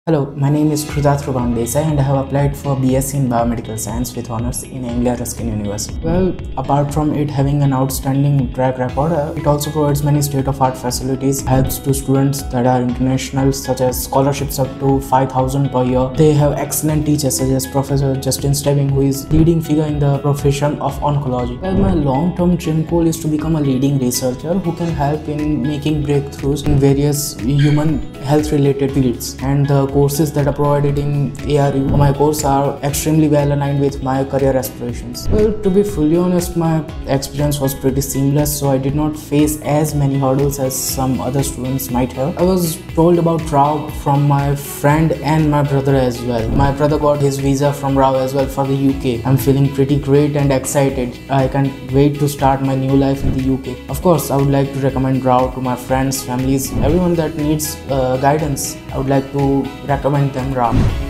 Hello, my name is Prudhatrubang Desai and I have applied for BSc in Biomedical Science with honors in Anglia Ruskin University. Well, apart from it having an outstanding track record, it also provides many state-of-art facilities, helps to students that are international such as scholarships up to 5,000 per year. They have excellent teachers such as Professor Justin Stebbing, who is leading figure in the profession of oncology. Well, my long-term dream goal is to become a leading researcher who can help in making breakthroughs in various human health related fields, and the courses that are provided in ARU, my course are extremely well aligned with my career aspirations. Well, to be fully honest, my experience was pretty seamless, so I did not face as many hurdles as some other students might have. I was told about RAW from my friend and my brother as well. My brother got his visa from RAW as well for the UK. I'm feeling pretty great and excited. I can't wait to start my new life in the UK. Of course, I would like to recommend RAW to my friends, families, everyone that needs guidance. I would like to recommend them RAW.